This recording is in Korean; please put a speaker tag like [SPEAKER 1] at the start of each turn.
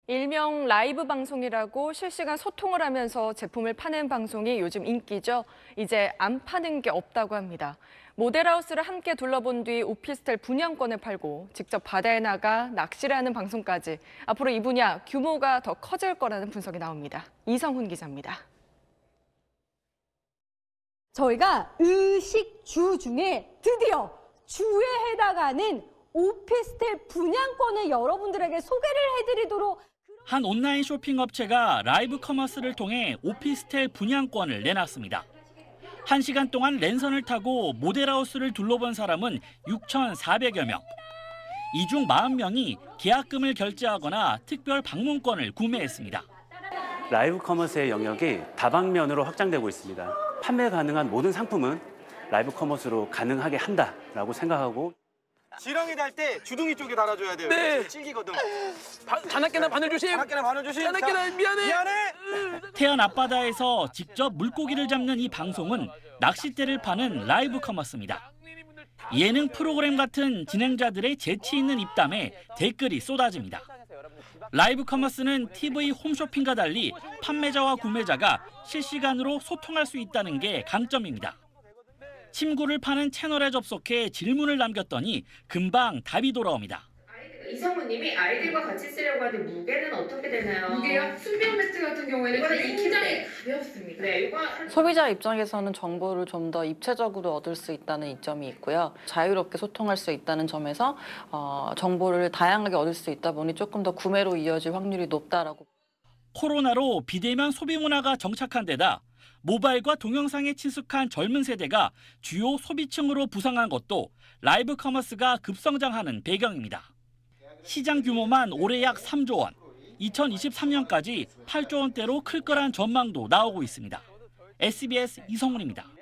[SPEAKER 1] 일명 라이브 방송이라고 실시간 소통을 하면서 제품을 파는 방송이 요즘 인기죠. 이제 안 파는 게 없다고 합니다. 모델하우스를 함께 둘러본 뒤 오피스텔 분양권을 팔고 직접 바다에 나가 낚시를 하는 방송까지. 앞으로 이 분야 규모가 더 커질 거라는 분석이 나옵니다. 이성훈 기자입니다.
[SPEAKER 2] 저희가 의식주 중에 드디어 주에 해당하는 오피스텔 분양권을 여러분들에게 소개를 해드리도록
[SPEAKER 3] 한 온라인 쇼핑 업체가 라이브 커머스를 통해 오피스텔 분양권을 내놨습니다. 1시간 동안 랜선을 타고 모델하우스를 둘러본 사람은 6,400여 명. 이 중 40명이 계약금을 결제하거나 특별 방문권을 구매했습니다.
[SPEAKER 4] 라이브 커머스의 영역이 다방면으로 확장되고 있습니다. 판매 가능한 모든 상품은 라이브 커머스로 가능하게 한다라고 생각하고
[SPEAKER 5] 지렁이 달 때 주둥이 쪽에 달아줘야 돼요.
[SPEAKER 6] 네.
[SPEAKER 5] 찔기거든.
[SPEAKER 6] 자나깨나 바늘 조심.
[SPEAKER 5] 자나깨나 바늘 조심.
[SPEAKER 6] 자나깨나 미안해.
[SPEAKER 3] 태안 앞바다에서 직접 물고기를 잡는 이 방송은 낚싯대를 파는 라이브 커머스입니다. 예능 프로그램 같은 진행자들의 재치 있는 입담에 댓글이 쏟아집니다. 라이브 커머스는 TV 홈쇼핑과 달리 판매자와 구매자가 실시간으로 소통할 수 있다는 게 강점입니다. 침구를 파는 채널에 접속해 질문을 남겼더니 금방 답이 돌아옵니다.
[SPEAKER 7] 이성훈 님이 아이들과 같이 쓰려고 하는데 무게는 어떻게 되나요? 무게요? 수비온 매트 같은 경우에는 이거는 굉장히 가볍습니다. 네, 이거
[SPEAKER 8] 소비자 입장에서는 정보를 좀 더 입체적으로 얻을 수 있다는 이점이 있고요. 자유롭게 소통할 수 있다는 점에서 정보를 다양하게 얻을 수 있다 보니 조금 더 구매로 이어질 확률이 높다라고.
[SPEAKER 3] 코로나로 비대면 소비 문화가 정착한 데다 모바일과 동영상에 친숙한 젊은 세대가 주요 소비층으로 부상한 것도 라이브 커머스가 급성장하는 배경입니다. 시장 규모만 올해 약 3조 원, 2023년까지 8조 원대로 클 거란 전망도 나오고 있습니다. SBS 이성훈입니다.